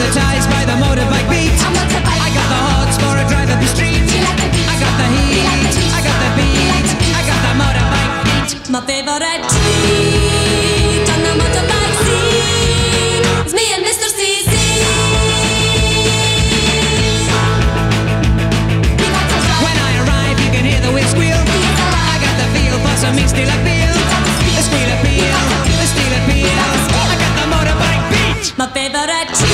hypnotized by the motorbike beat. I got the hots for a drive up the street. I got the heat, I got the beat, I got the motorbike beat. My favorite treat on the motorbike scene is me and Mr. CC. When I arrive, you can hear the wheel squeal. I got the feel for some meat steel appeal. The squeal appeal, the steel appeal. I got the motorbike beat. My favorite treat